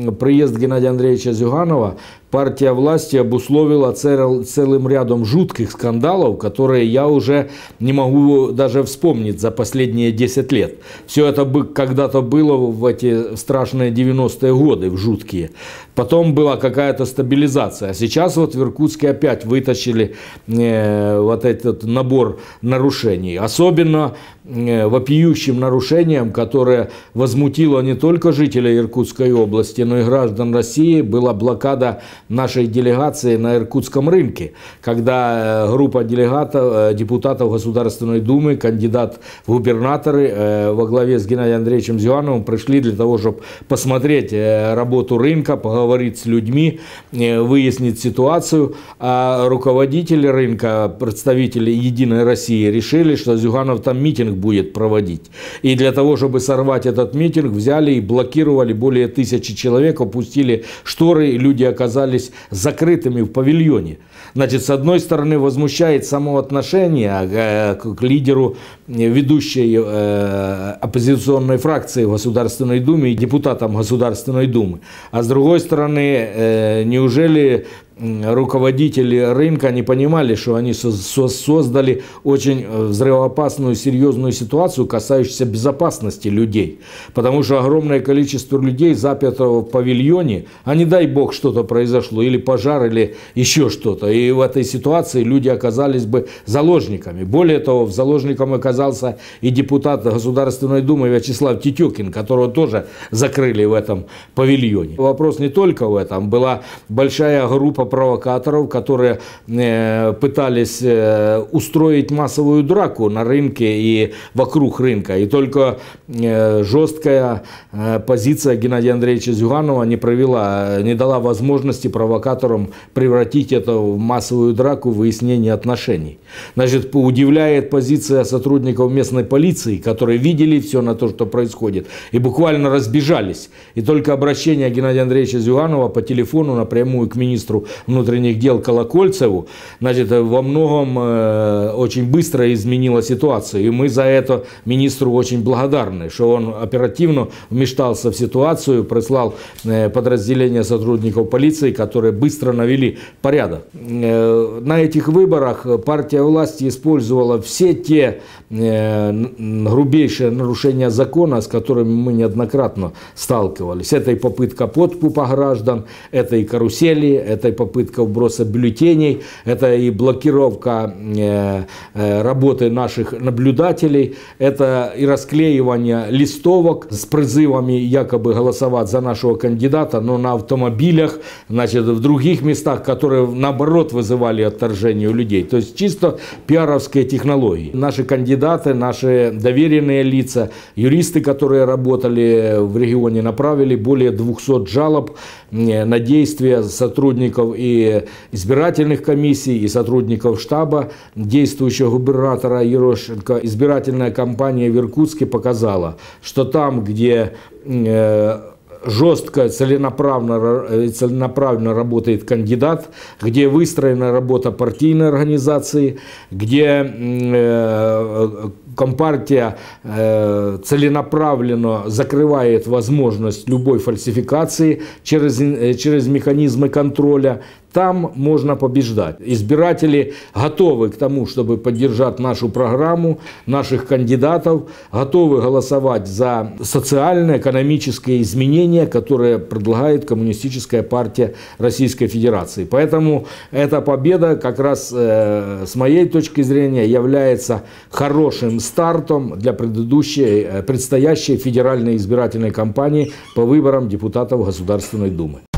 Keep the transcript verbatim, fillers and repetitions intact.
приезд Геннадия Андреевича Зюганова партия власти обусловила цел, целым рядом жутких скандалов, которые я уже не могу даже вспомнить за последние десять лет. Все это бы когда-то было в эти страшные девяностые годы, в жуткие. Потом была какая-то стабилизация. А сейчас вот в Иркутске опять вытащили э, вот этот набор нарушений. Особенно э, вопиющим нарушением, которое возмутило не только жителей Иркутской области, но и граждан России, была блокада нашей делегации на Иркутском рынке, когда группа делегатов, депутатов Государственной Думы, кандидат в губернаторы во главе с Геннадием Андреевичем Зюгановым пришли для того, чтобы посмотреть работу рынка, поговорить с людьми, выяснить ситуацию. А руководители рынка, представители Единой России, решили, что Зюганов там митинг будет проводить. И для того, чтобы сорвать этот митинг, взяли и блокировали более тысячи человек, опустили шторы, и люди оказались закрытыми в павильоне. Значит, с одной стороны, возмущает само отношение к лидеру ведущей оппозиционной фракции в Государственной Думе и депутатам Государственной Думы. А с другой стороны, неужели руководители рынка не понимали, что они создали очень взрывоопасную, серьезную ситуацию, касающуюся безопасности людей. Потому что огромное количество людей запято в павильоне, а не дай бог что-то произошло, или пожар, или еще что-то. И в этой ситуации люди оказались бы заложниками. Более того, заложником оказался и депутат Государственной Думы Вячеслав Тетюкин, которого тоже закрыли в этом павильоне. Вопрос не только в этом. Была большая группа провокаторов, которые э, пытались э, устроить массовую драку на рынке и вокруг рынка. И только э, жесткая э, позиция Геннадия Андреевича Зюганова не провела, не дала возможности провокаторам превратить это в массовую драку, выяснение отношений. Значит, удивляет позиция сотрудников местной полиции, которые видели все на то, что происходит, и буквально разбежались. И только обращение Геннадия Андреевича Зюганова по телефону напрямую к министру внутренних дел Колокольцеву, значит, во многом э, очень быстро изменила ситуацию. И мы за это министру очень благодарны, что он оперативно вмешался в ситуацию, прислал э, подразделения сотрудников полиции, которые быстро навели порядок. Э, на этих выборах партия власти использовала все те э, грубейшие нарушения закона, с которыми мы неоднократно сталкивались. Это и попытка подкупа граждан, это и карусели, это и попытка вброса бюллетеней, это и блокировка э, э, работы наших наблюдателей, это и расклеивание листовок с призывами якобы голосовать за нашего кандидата, но на автомобилях, значит, в других местах, которые наоборот вызывали отторжение у людей. То есть чисто пиаровские технологии. Наши кандидаты, наши доверенные лица, юристы, которые работали в регионе, направили более двухсот жалоб на действия сотрудников и избирательных комиссий, и сотрудников штаба действующего губернатора Ерошенко. Избирательная кампания в Иркутске показала, что там, где э, жестко, целенаправленно, целенаправленно работает кандидат, где выстроена работа партийной организации, где э, Компартия э, целенаправленно закрывает возможность любой фальсификации через, э, через механизмы контроля, там можно побеждать. Избиратели готовы к тому, чтобы поддержать нашу программу, наших кандидатов, готовы голосовать за социальные, экономические изменения, которые предлагает Коммунистическая партия Российской Федерации. Поэтому эта победа как раз э, с моей точки зрения является хорошим стартом для предыдущей, предстоящей федеральной избирательной кампании по выборам депутатов Государственной Думы.